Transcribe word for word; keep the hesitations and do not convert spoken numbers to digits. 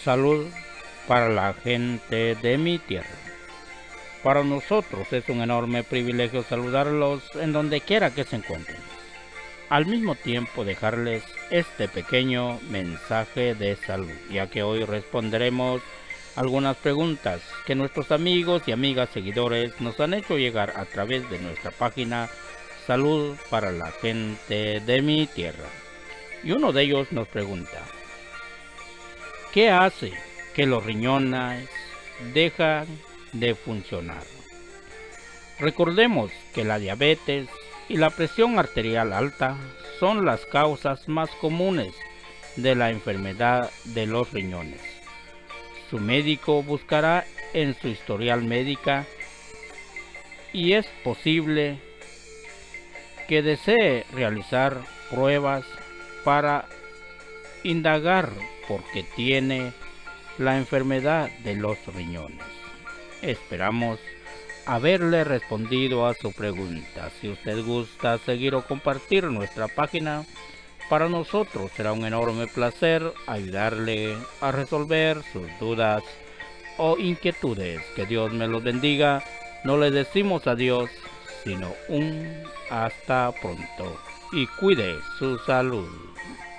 Salud para la gente de mi tierra. Para nosotros es un enorme privilegio saludarlos en donde quiera que se encuentren. Al mismo tiempo dejarles este pequeño mensaje de salud, ya que hoy responderemos algunas preguntas que nuestros amigos y amigas seguidores nos han hecho llegar a través de nuestra página Salud para la gente de mi tierra. Y uno de ellos nos pregunta: ¿qué hace que los riñones dejan de funcionar? Recordemos que la diabetes y la presión arterial alta son las causas más comunes de la enfermedad de los riñones. Su médico buscará en su historial médica y es posible que desee realizar pruebas para indagar por qué tiene la enfermedad de los riñones. Esperamos haberle respondido a su pregunta. Si usted gusta seguir o compartir nuestra página, para nosotros será un enorme placer ayudarle a resolver sus dudas o inquietudes. Que Dios me los bendiga. No le decimos adiós, sino un hasta pronto. Y cuide su salud.